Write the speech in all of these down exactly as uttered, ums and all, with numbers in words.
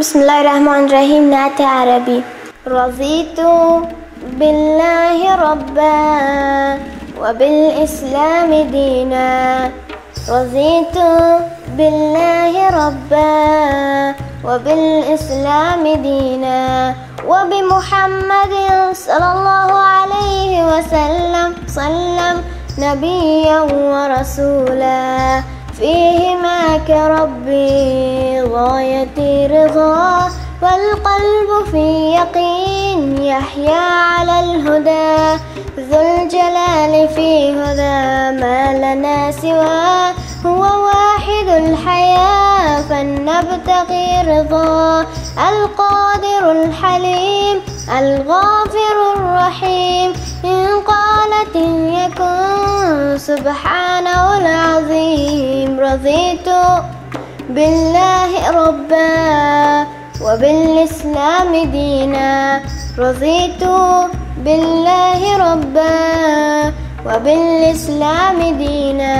بسم الله الرحمن الرحيم. نعت عربي. رضيت بالله ربا وبالإسلام دينا. رضيت بالله ربا وبالإسلام دينا وبمحمد صلى الله عليه وسلم سلم نبيا ورسولا. فيهما كربي غايتي رضا والقلب في يقين يحيا على الهدى. ذو الجلال في هدى ما لنا سواه هو واحد الحياة فلنبتغي رضا. القادر الحليم الغافر الرحيم إن قالت يكن سبحانه العظيم. رضيت بالله ربا وبالإسلام دينا. رضيت بالله ربا وبالإسلام دينا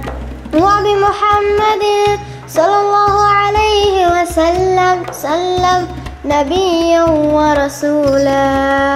وبمحمد صلى الله عليه وسلم سلم نبيا ورسولا.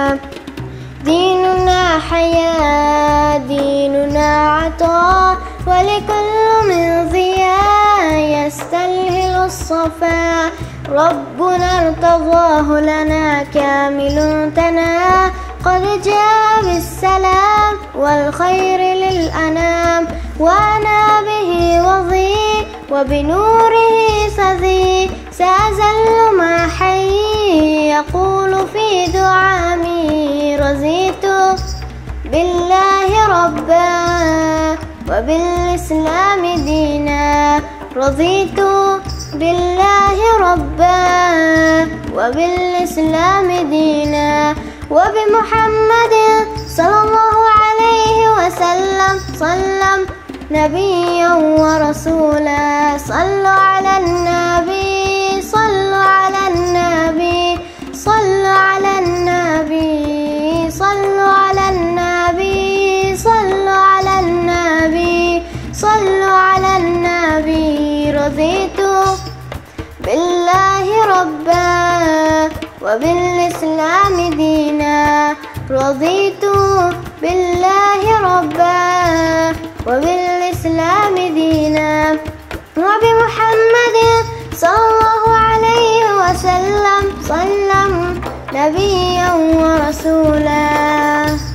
ديننا حياة ديننا عطاء ولكل من ضياء يستلهل الصفا. ربنا ارتضاه لنا كامل تنا قد جاء بالسلام والخير للأنام. وأنا به وضي وبنوره سذي سأزل ما حي يقول في دعامي. رضيت بالله ربا وبالإسلام دينا. رضيت بالله ربا وبالإسلام دينا وبمحمد صلى الله عليه وسلم سلم نبيا ورسولا. صلوا على النبي صلوا على النبي صلوا على النبي صلوا على النبي صلوا على النبي صلوا على النبي. رضيت بالله ربا وبالإسلام دينا. رضيت بالله ربا وبالإسلام دينا وبمحمد صلى الله عليه وسلم سلم نبيا ورسولا.